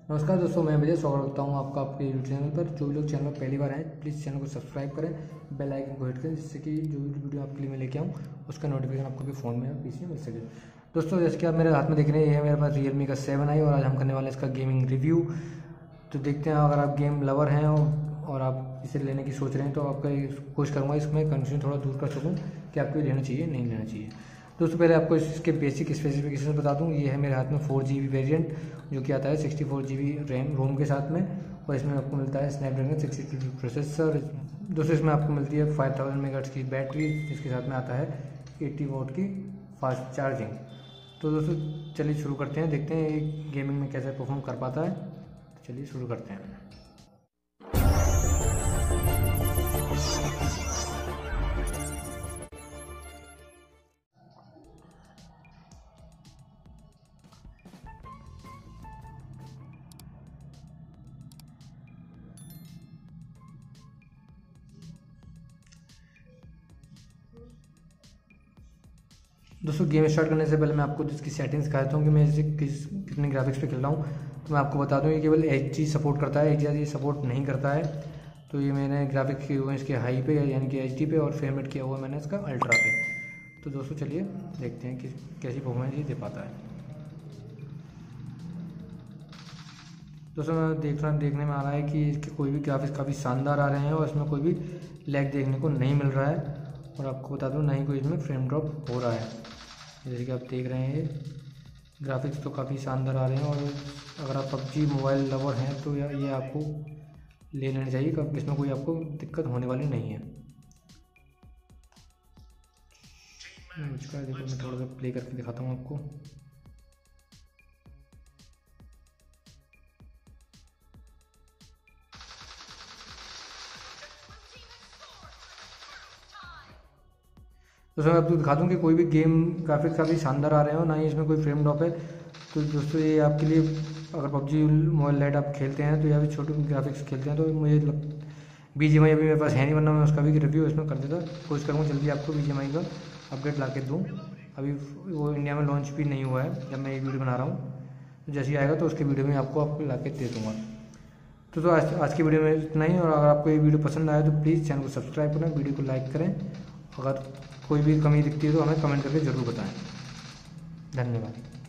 नमस्कार दोस्तों, मैं विजय स्वागत करता हूं आपका आपके यूट्यूब चैनल पर। जो भी लोग चैनल पर पहली बार आए प्लीज़ चैनल को सब्सक्राइब करें, बेल आइकन को हिट करें, जिससे कि जो भी वीडियो आपके लिए मैं लेके आऊँ उसका नोटिफिकेशन आपको भी फ़ोन में या पीसी में मिल सके। दोस्तों, जैसे कि आप मेरे हाथ में देख रहे हैं, ये है मेरे पास Realme का 7i और आज हम करने वाले हैं इसका गेमिंग रिव्यू। तो देखते हैं, अगर आप गेम लवर हैं और आप इसे लेने की सोच रहे हैं तो आपका कोशिश करूँगा इसमें कंफ्यूजन थोड़ा दूर कर सकूँ कि आपको लेना चाहिए नहीं लेना चाहिए। दोस्तों, पहले आपको इसके बेसिक स्पेसिफिकेशन बता दूं। ये है मेरे हाथ में 4GB वेरिएंट जो कि आता है 64GB रोम के साथ में, और इसमें आपको मिलता है स्नैपड्रैगन 622 प्रोसेसर। दोस्तों, इसमें आपको मिलती है 5000 mAh की बैटरी, जिसके साथ में आता है 80 वॉट की फास्ट चार्जिंग। तो दोस्तों चलिए शुरू करते हैं, देखते हैं ये गेमिंग में कैसे परफॉर्म कर पाता है। तो चलिए शुरू करते हैं। दोस्तों, गेम स्टार्ट करने से पहले मैं आपको इसकी सेटिंग्स दिखा देता हूँ कि मैं इसे कितने ग्राफिक्स पे खेल रहा हूँ। तो मैं आपको बता दूँ, ये केवल HD सपोर्ट करता है, HDR ये सपोर्ट नहीं करता है। तो ये मैंने ग्राफिक्स किए हुए हैं इसके हाई पे यानी कि HD पे, और फ्रेम रेट किया हुआ है मैंने इसका अल्ट्रा पे। तो दोस्तों चलिए देखते हैं कि कैसी परफॉर्मेंस ये दे पाता है। दोस्तों, मैं देखने में आ रहा है कि इसके कोई भी ग्राफिक्स काफ़ी शानदार आ रहे हैं और इसमें कोई भी लैग देखने को नहीं मिल रहा है। और आपको बता दूं, ना ही कोई इसमें फ्रेम ड्रॉप हो रहा है। जैसे कि आप देख रहे हैं, ये ग्राफिक्स तो काफ़ी शानदार आ रहे हैं। और अगर आप PUBG मोबाइल लवर हैं तो ये आपको ले लेनी चाहिए, क्योंकि इसमें कोई आपको दिक्कत होने वाली नहीं है। देखो, मैं थोड़ा सा प्ले करके दिखाता हूँ आपको। दोस्तों, मैं आपको दिखा दूँ कि कोई भी गेम ग्राफिक्स काफ़ी शानदार आ रहे हो, ना ही इसमें कोई फ्रेम ड्रॉप है। तो दोस्तों, ये आपके लिए, अगर PUBG मोबाइल लाइट आप खेलते हैं तो या फिर छोटे ग्राफिक्स खेलते हैं तो मुझे BGMI अभी मेरे पास है नहीं, वरना मैं उसका भी रिव्यू इसमें कर देता। कोशिश करूँगा जल्दी आपको BGMI का अपडेट ला के दूँ। अभी वो इंडिया में लॉन्च भी नहीं हुआ है जब मैं ये वीडियो बना रहा हूँ। तो जैसे ही आएगा तो उसके वीडियो में आपको ला के दे दूँगा। तो आज की वीडियो में इतना ही। और अगर आपको ये वीडियो पसंद आए तो प्लीज़ चैनल को सब्सक्राइब करें, वीडियो को लाइक करें। अगर कोई भी कमी दिखती है तो हमें कमेंट करके ज़रूर बताएं। धन्यवाद।